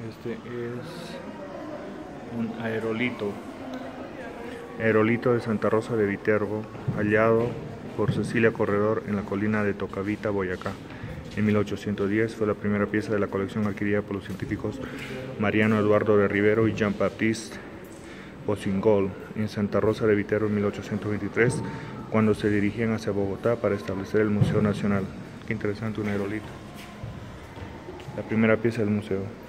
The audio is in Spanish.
Este es un aerolito de Santa Rosa de Viterbo, hallado por Cecilia Corredor en la colina de Tocavita, Boyacá. En 1810 fue la primera pieza de la colección adquirida por los científicos Mariano Eduardo de Rivero y Jean-Baptiste Boussingault en Santa Rosa de Viterbo en 1823, cuando se dirigían hacia Bogotá para establecer el Museo Nacional. Qué interesante, un aerolito. La primera pieza del museo.